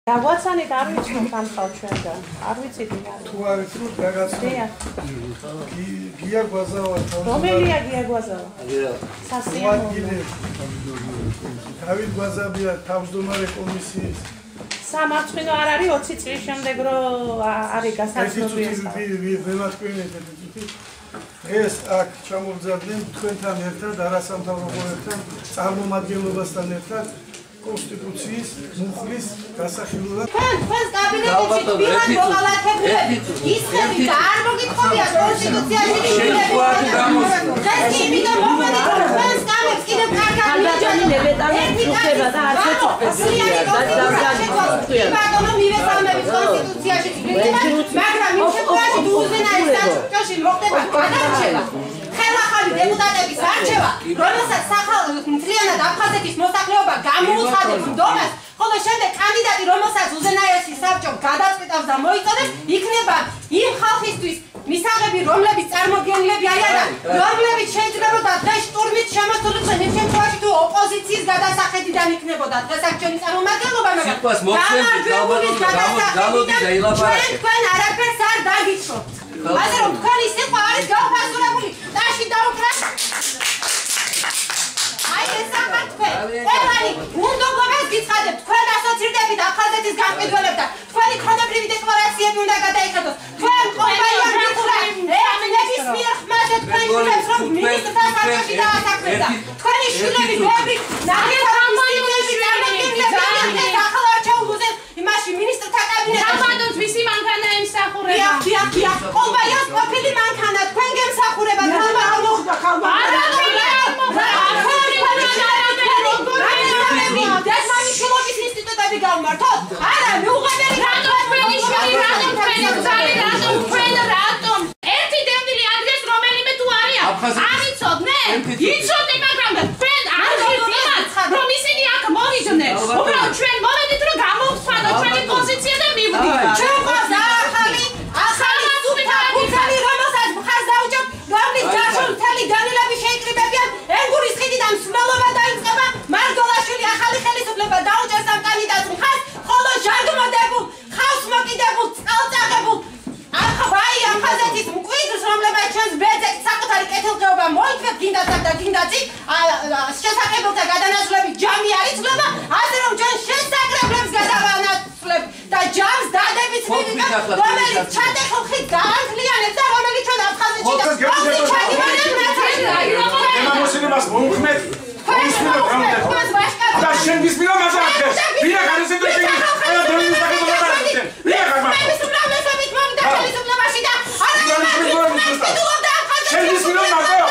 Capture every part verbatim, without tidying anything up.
Გავაცანით არ ვიცი რომ სამხალ ჩვენგან. არ ვიცით რა. თუ არ ვიცი რომ რაღაცა. გია გვაზავა. რომელია გია გვაზავა? სასიამოვნო. დავით გვაზავია თავმჯდომარე კომისიის. სამარცხვინო არ არის ოცი წლის შემდეგ რომ არის გასაცნობი ეს. ვემატკვინეთ ეს აქ ჩამოვძარდნენ თქვენთან ერთად არასამთავრობოებთან წარმომადგენლობასთან ერთად კონსტიტუციის მუხლის გასახილველად. თქვენს კაბინეტში პირად მოყალათებული ისხები და არ მოგითხოვია კონსტიტუციაში შეგუათი დღეს იმიტომ მომდით რომ თქვენს კაბინეტს კიდევ კარგად დეპუტატები უხდება და არც ეწოდებია და დამგანია. ბატონო მივესალმებით კონსტიტუციაში მაგრამ იმ შემთხვევაში უზენაეს საჭიროში მოხდება გადარჩევა. ხელახალი დეპუტატების არჩევა, რომელსაც მთლიანად აფხაზეთის მოსახლეობა გამოუცხადებს ნდომას, ხოლო შემდეგ კანდიდატი, რომელსაც უზენაესი საბჭო გადაწყვეტავს და მოიწოდებს, იქნება იმ ხალხისთვის მისაღები, რომლებიც წარმოდგენილები არიან და რომლებიც შეიძლებოდა დღეს შტურმით შემოსულიყო, იმ შემთხვევაში თუ ოპოზიციის გადასახედიდან იქნებოდა დღეს აქ ჩვენი წარმომადგენლობა, მაგრამ თქვენ არაფერს არ დაგიცნობთ. ასე რომ თქვენი სიტყვა არის გაუფასურებული ტაში დაუკრა. აი ეს ახალ თქვენ ყველანი უნდობლობას გიცხადებთ, თქვენ ასოცირდებით აფხაზეთის გამყიდველებთან, თქვენი ქონობრივი დეკლარაციები უნდა გადაიხადოს, თქვენ კომპანიამ გითხრა ერთნების მიერ ხმაზე თქვენ შვილებს რომ მინისტრთა საბჭოში დაასახლებდა, თქვენი შვილები ბევრი ნახეთ კომპანიები წარმოდგენილები და ახალ არჩეულზე იმაში მინისტრთა კაბინეტში საბადოს ვისი მანქანა ემსახურება? დიახ, დიახ, დიახ. კომპანიას ყოფილი მანქანა თქვენ გემსახურება, თალმა არ მოხდა ხალხმა. არა, დესმანიშვილობის ინსტიტუტები გავმართოთ? არა, მიუღებელი რატომ თქვენი შვილი, რატომ თქვენი ბრძალი, რატომ თქვენ რატომ? ერთი დევნილი ადგეს რომელიმე თუ არიან? არიცოდნენ? იცოდნენ, მაგრამ თქვენ არ გიხდით, რომ ისინი აქ მოვიდნენ. უბრალოდ ჩვენ მოვედით, რომ გამოვსვადოთ ჩვენი პოზიცია და მივდით. ჩვენ გვაქვს ახალი, ახალი სუფთალი, რომელსაც მხარს დაუჭერთ, რომლის გარშემო მთელი განილები შეიკრიბებიან, ენგურის ხიდიდან მსვლელობა დაიწყება, მარგოლაშვილი ახალი ხელისუფლება დაუჭერს ამ კანდიდატს მხარს, ხოლო ჟანგმოდებულ, ხავს მოკიდებულ, წყალწაღებულ აი აფხაზეთის მკვიდრს, რომლებიც ჩვენს ბეძებს საკუთარი კეთილდღეობა მოითმევთ გინდათ და გინდათი შესაძლებელთა გადანაცვლები ჯამი არ იცვლება, ასე რომ ჩვენ შესაძლებლებს გადავანაცვლებთ და ჯამს დადებით მივიღებთ, რომელიც ჩატეხილხით გაანთლიანებს და რომელიც ჩვენ აფხაზეთში და ყოველთვის ჩაგიმარებთ. ემამოსინებას მოუხმეთ და შენ ბისმილო მაზარდებს ვირა განსაკუთრებით ყველა დროის საკუთრებაში ვირა გამარჯვება ხელისუფლებაში და არა შენ ბისმილო მაზარდებს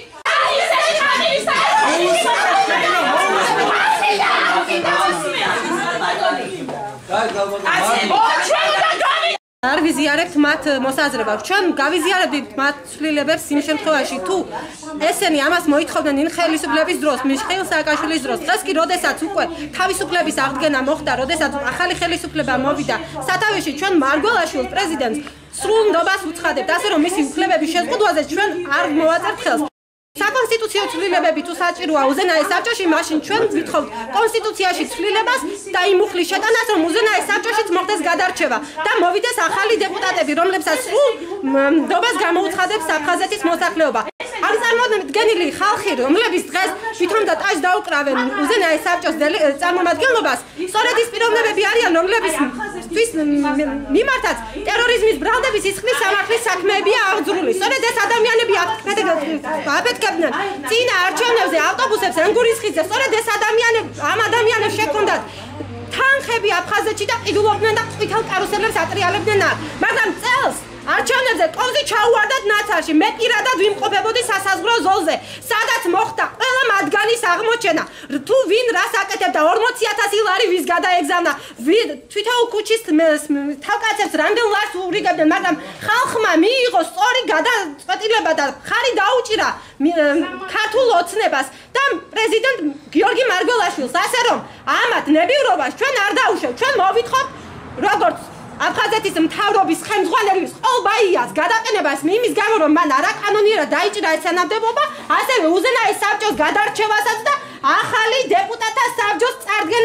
არ ვიზიარებთ მათ მოსაზრებას. ჩვენ გავიზიარებთ მათ ცვლილებებს იმ შემთხვევაში, თუ ესენი ამას მოითხოვდნენ იმ ხელისუფლების დროს, მიხეილ სააკაშვილის დროს. დღეს კი, როდესაც უკვე თავისუფლების აღდგენა მოხდა, როდესაც ახალი ხელისუფლება მოვიდა სათავეში, ჩვენ მარგველაშვილს პრეზიდენტს სრულ ნდობას უცხადებთ, ასე რომ მისი უფლებების შეზღუდვაზე ჩვენ არ მოვაწერთ ხელს. საკონსტიტუციო ცვლილებები თუ საჭიროა უზენაეს საბჭოში, მაშინ ჩვენ ვითხოვთ კონსტიტუციაში ცვლილებას და იმ მუხლის შეტანას, რომ უზენაეს საბჭოშიც მოხდეს გადარჩევა და მოვიდეს ახალი დეპუტატები, რომლებსაც სრულ ნდობას გამოუცხადებს აფხაზეთის მოსახლეობა. არის წარმოდგენილი ხალხი, რომლებიც დღეს თვითონ და ტაშს დაუკრავენ უზენაეს საბჭოს წარმომადგენლობას, სწორედ ის პიროვნებები არიან, რომლებისთვის მიმართაც ტერორიზმის ბრალდების სისხლის სამართლის საქმეებია აღძრული. სწორედ ეს ადამიანები აფეთქებდნენ წინა არჩევნებზე ავტობუსებს ენგურის ხიდზე, სწორედ ეს ადამიანები ამ ადამიანებს შექონდათ თანხები აფხაზეთში და ყიდულობდნენ და ყვითელ კარუსელებს ატრიალებდნენ აქ. მაგრამ წელს არჩევნებზე კოვზი ჩაუვარდათ ნაცარში. მე პირადად ვიმყოფებოდი სასაზღვრო ზოლზე, სადაც მოხდა ყველა მათგანის აღმოჩენა. თუ ვინ რას აკეთებდა, ორმოცი ათასი ლარი ვის გადაეგზავნა, თვითონ ქუჩის თავკაცებს რამდენ ლარს ურიგებდნენ, მაგრამ ხალხმა მიიღო სწორი გადაწყვეტილება და ხარი დაუჭირა ქართულ ოცნებას და პრეზიდენტ გიორგი მარგველაშვილს, ასე რომ ამათ ნებივრობას ჩვენ არ დაუშვებთ. ჩვენ მოვითხოვთ როგორც აფხაზეთის მთავრობის ხელმძღვანელის ყოლბაიას გადაყენებას იმის გამო, რომ მან არაკანონიერად დაიჭირა ეს თანამდებობა, ასევე უზენაეს საბჭოს გადარჩევასაც და ახალი დეპუტატთა საბჭოს წარდგენას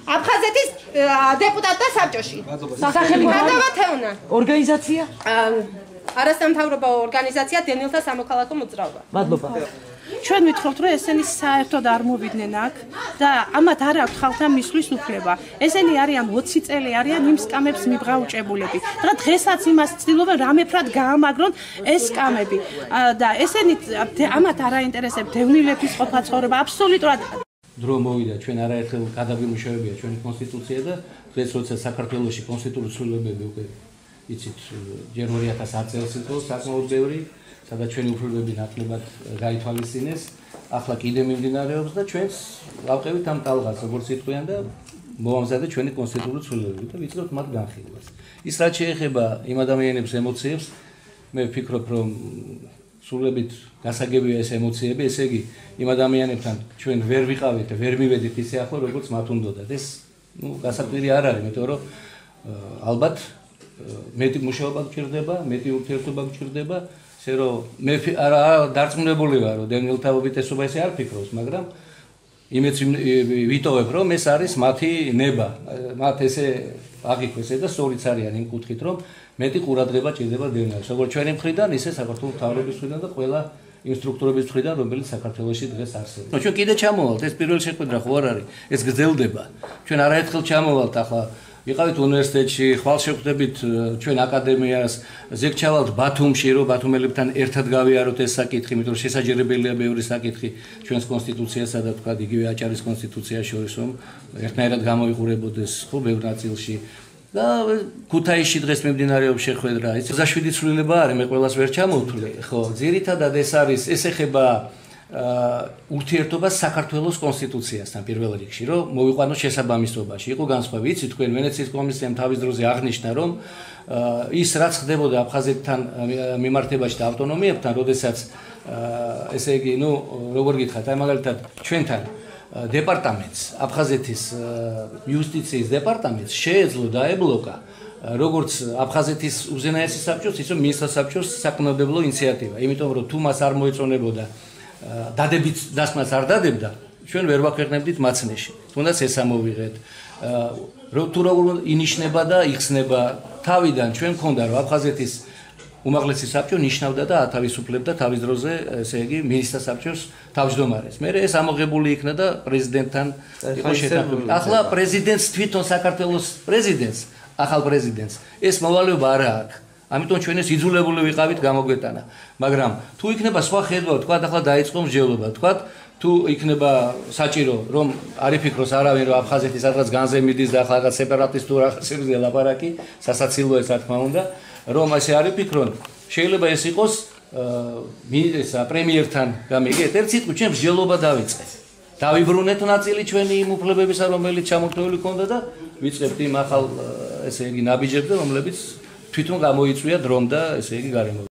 აფხაზეთის დეპუტატთა საბჭოში. სახელმწიფო თეუნა. ორგანიზაცია? არასამთავრობო ორგანიზაცია დენილთა სამოქალაქო მოძრაობა. მადლობა. ჩვენ ვითხოვთ, რომ ესენი საერთოდ არ მოვიდნენ აქ და ამათ არ აქვს ხალხთა მისვლის უფლება. ესენი არიან ოცი წელი არიან იმ სკამებს მიბღაუჭებულები. და დღესაც იმას ცდილობენ რამეფრად გაამაგრონ ეს სკამები. და ესენი ამათ არ აინტერესებს დევნილების ყოფა ცხოვრება აბსოლუტურად დრო მოვიდა ჩვენ არაერთხელ გადაგიმუშავებია ჩვენი კონსტიტუცია და დღეს როცა საქართველოში კონსტიტუციური ცვლილებები უკვე იცით ჯერ ორი ათას ათი წელს იყო საკმაოდ ბევრი სადაც ჩვენი უფლებები ნაკლებად გაითვალისწინეს ახლა კიდე მიმდინარეობს და ჩვენს ვავყევით ამ ტალღას როგორც იტყვიან და მოვამზადეთ ჩვენი კონსტიტუციური ცვლილებები და ვიწყებთ მათ განხილვას ის რაც შეეხება იმ ადამიანებს ემოციებს მე ვფიქრობ რომ სულებით გასაგებია ეს ემოციები, ესე იგი იმ ადამიანებთან ჩვენ ვერ ვიყავით და ვერ მივედით ისე ახლო, როგორც მათ უნდათ. ეს ნუ გასაკვირი არ არის, იმიტომ რომ ალბათ მეტი მუშაობა გჭირდება, მეტი ურთიერთობა გჭირდება, ისე რომ მე არა დარწმუნებული ვარ, რომ დევნილთა უბიტესობა ესე არ ფიქრობს, მაგრამ იმეც ვიტოვებ, რომ ეს არის მათი ნება. მათ ესე აღიქვეს და სწორიც არიან იმ კუთხით, რომ მეტი ყურადღება ჭირდება დევნილებს. როგორც ჩვენი მხრიდან, ისე საქართველოს მთავრობის მხრიდან და ყველა იმ სტრუქტურების მხრიდან, რომელიც საქართველოში დღეს არსებობს. ჩვენ კიდე ჩამოვალთ, ეს პირველი შეხვედრა ხო არ არის, ეს გრძელდება. ჩვენ არაერთხელ ჩამოვალთ ახლა ვიყავით უნივერსიტეტში, ხვალ შევხვდებით ჩვენ აკადემიას, ზეგ ჩავალთ ბათუმში, რომ ბათუმელებთან ერთად გავიაროთ ეს საკითხი, იმიტომ რომ შესაძლებელია ბევრი საკითხი ჩვენს კონსტიტუციასა და თქვა იგივე აჭარის კონსტიტუციაში შორის, რომ ერთნაირად გამოიყურებოდეს ხო ბევრ ნაწილში. და ქუთაისში დღეს მიმდინარეობს შეხვედრა. ეს ოცდაშვიდი ცვლილება არის, მე ყველას ვერ ჩამოვთვლი. ხო, ძირითადად ეს არის, ეს ეხება ურთიერთობას საქართველოს კონსტიტუციასთან პირველ რიგში, რომ მოვიყვანოთ შესაბამისობაში. იყო განსხვავება, იცი თქვენ ვენეციის კომისიამ თავის დროზე აღნიშნა, რომ ის რაც ხდებოდა აფხაზეთთან მიმართებაში და ავტონომიებთან, როდესაც ესე იგი, ნუ როგორ გითხრათ, აი მაგალითად ჩვენთან დეპარტამენტს, აფხაზეთის იუსტიციის დეპარტამენტს შეეძლო დაებლოკა როგორც აფხაზეთის უზენაესი საბჭოს, ისე მინისტრთა საბჭოს საკანონმდებლო ინიციატივა. იმიტომ რომ თუ მას არ მოეწონებოდა დადებით დასმას არ დადებდა, ჩვენ ვერ ვაქვეყნებდით მაცნეში. თუნდაც ეს ამოვიღეთ. თუ როგორ ინიშნება და იხსნება თავიდან ჩვენ მქონდა რომ აფხაზეთის უმაღლესი საბჭო ნიშნავდა და ათავისუფლებდა თავის დროზე, ესე იგი, მინისტრთა საბჭოს თავმჯდომარეს. მე ეს ამოღებული იქნა და პრეზიდენტთან იყო შეთანხმებული. ახლა პრეზიდენტს თვითონ საქართველოს პრეზიდენტს, ახალ პრეზიდენტს ეს მოვალეობა არ აქვს. ამიტომ ჩვენ ეს იძულებული ვიყავით გამოგვეტანა. მაგრამ თუ იქნება სხვა ხედვა, თქვა ახლა დაიწყო მსჯელობა, თქვა თუ იქნება საჭირო რომ არ იფიქროს არავინ რომ აფხაზეთის რაღაც განზე მიდის და ახლა რაღაც სეპარატისტურ რაღაცებზე ლაპარაკი, სასაცილოა რა თქმა უნდა. რომ ასე არ იფიქრონ, შეიძლება ეს იყოს მინისტრ პრემიერთან გამიგეთ, ერთ სიტყვით ჩვენ მსჯელობა დავიწყეთ. დავიბრუნეთ ნაწილი ჩვენი იმ უფლებებისა, რომელიც ჩამოთვლილი ქონდა და ვიწყებთ იმ ახალ ესე იგი ნაბიჯებზე, რომლებიც თვითონ გამოიწვია დრომ და ესე იგი გარემო